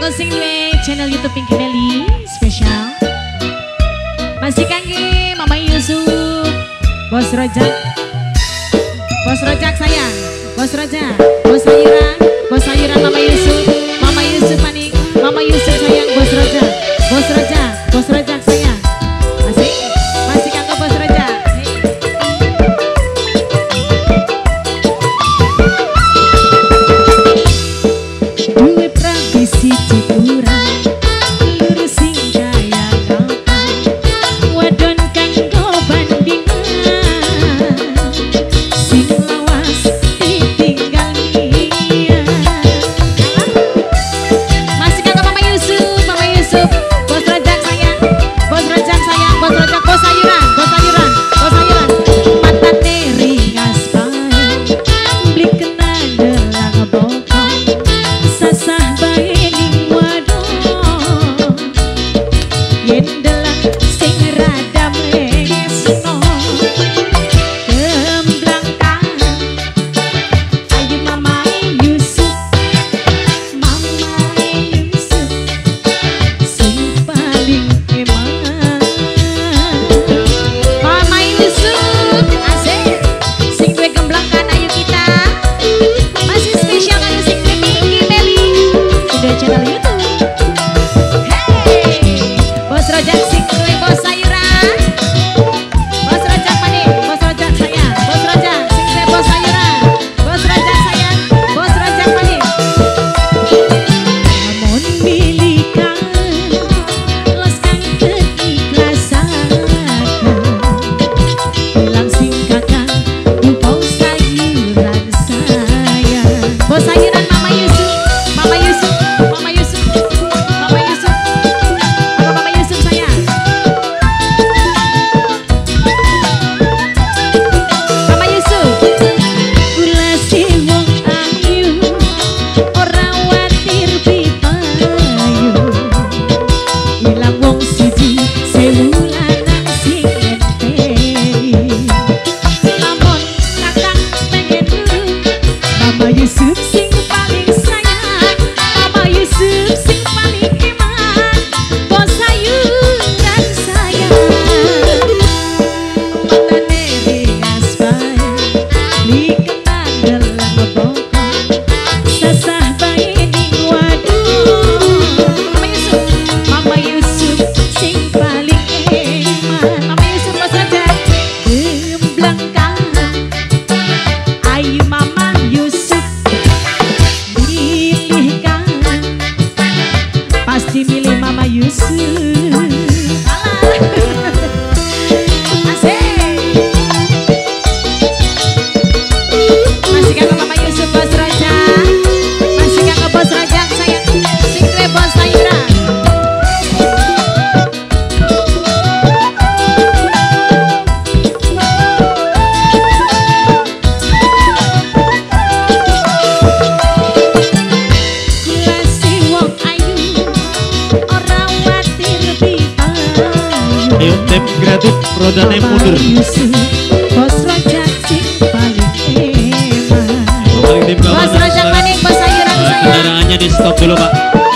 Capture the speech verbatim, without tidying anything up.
sing duwe channel YouTube Pinky Melly spesial. Masih kangge Mama Yusuf, Bos Rojak, Bos Rojak sayang, Bos Rojak, Bos Sayuran, Bos Sayuran Mama Yusuf, Mama Yusuf manik, Mama Yusuf sayang, Bos Rojak, Bos Rojak, Bos Rojak sayang. Masih, masih kangge Bos Rojak. Duwe pravisi cipuran, lurusin kaya gampang, wadon kanggo bandingan, sing lawas ditinggal dia. Masih kanggo Mama Yusuf, Mama Yusuf, Bos Rojak sayang, Bos Rojak sayang, Bos Rojak, Bos Sayuran, Bos Sayuran, Bos Sayuran. Matane ringas bae, beli kena delang bokong, sasah bae ning wadon, yen delang sing rada mlesno, gemblangkan. Ayo Mama Yusuf, Mama Yusuf, sing paling eman. Mama Yusuf, asik, sing duwe gemblangkan ayo kita. Masih spesial kali sing duwe Pinky Melly, udah channel YouTube. Hey, Bos Rojak sing duwe Bos Sayuran, Bos Rojak manik, Bos Rojak sayang, Bos Rojak sing duwe Bos Sayuran, Bos Rojak sayang, Bos Rojak manik. Namun milikan los kang keikhlasan, bilang sing kakang Bos Sayuran sayang. Bos Sayuran Mama Yusuf, Mama Yusuf, Mama Yusuf, Mama Yusuf, apa Mama Yusuf sayang. Mama Yusuf, kula si wong ayu, ora watir pipayu, ilang wong siji sewu lanang sing ngenteni. Lamun kakang pengen nurut, Mama Yusuf sing paling sayang, Mama Yusuf sing paling eman, Bos Sayuran sayang. Matane ringas bae, beli kena delang bokong, sasah bae ning wadon. Mama Yusuf, Mama Yusuf sing paling eman, Mama Yusuf Bos Rojak, gemblangkan. Ayo Mama Yusuf, pilihkan, pasti milih Mama Yusuf. Alah. Asik. Masih kanggo Mama Yusuf Bos Rojak, masih kanggo Bos Rojak sayang, sing duwe Bos Sayuran. Kula si wong ayu, ora watir pipayu. Ayo tim kreatif rodane mundur. Mama Yusuf, Bos Rojak sing paling eman. Paling tim Bos keamanan Rojak manik, Bos Sayuran sayang. kendaraannya di stop dulu Pak.